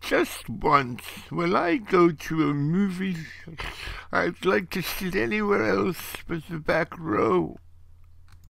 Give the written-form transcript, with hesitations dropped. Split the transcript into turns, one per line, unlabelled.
Just once, when I go to a movie, I'd like to sit anywhere else but the back row.